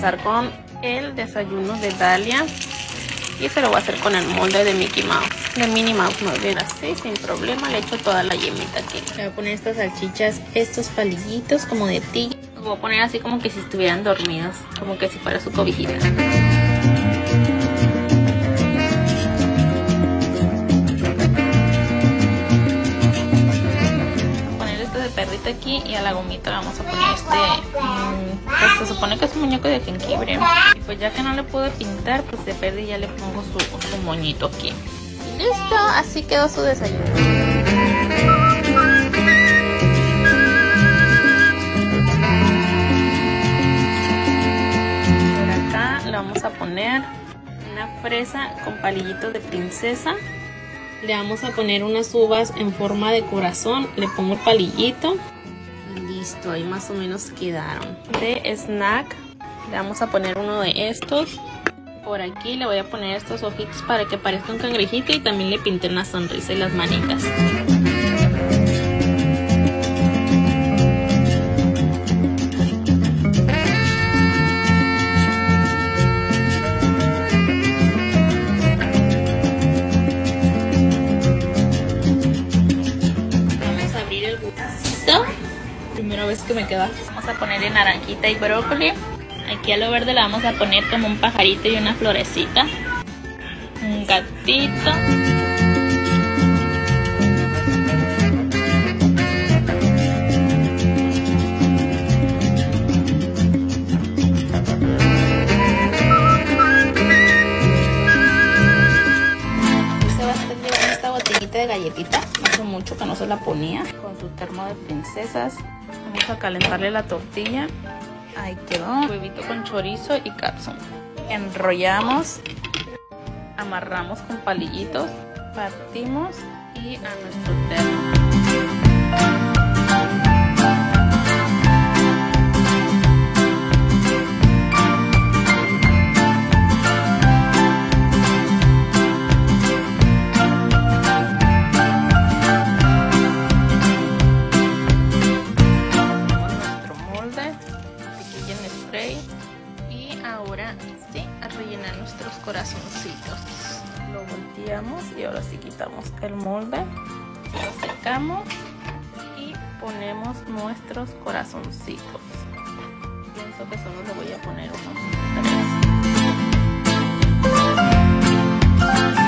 empezar con el desayuno de Dalia. Y se lo voy a hacer con el molde de Mickey Mouse. De Minnie Mouse, más bien así, sin problema. Le echo toda la yemita aquí. Le voy a poner estas salchichas, estos palillitos como de tigre. Los voy a poner así como que si estuvieran dormidos. Como que si fuera su cobijita. Voy a poner esto de perrito aquí. Y a la gomita le vamos a poner pues se supone que es un muñeco de jengibre. Y pues ya que no le puedo pintar, pues de verde ya le pongo su moñito aquí. Y listo, así quedó su desayuno. Por acá le vamos a poner una fresa con palillitos de princesa. Le vamos a poner unas uvas en forma de corazón. Le pongo el palillito. Listo, ahí más o menos quedaron. De snack le vamos a poner uno de estos. Por aquí le voy a poner estos ojitos para que parezca un cangrejito. Y también le pinté una sonrisa y las manitas. Vamos a abrir el bucecito. Primera vez que me queda. Vamos a ponerle naranjita y brócoli. Aquí a lo verde le vamos a poner como un pajarito y una florecita. Un gatito. Puse bastante bien esta botellita de galletita. Hace mucho que no se la ponía. Con su termo de princesas. Vamos a calentarle la tortilla. Ahí quedó. Huevito con chorizo y catsup. Enrollamos. Amarramos con palillitos. Partimos. Y a nuestro termo. Y ahora sí, a rellenar nuestros corazoncitos. Lo volteamos y ahora sí quitamos el molde. Lo secamos y ponemos nuestros corazoncitos. Pienso que solo le voy a poner unos 3.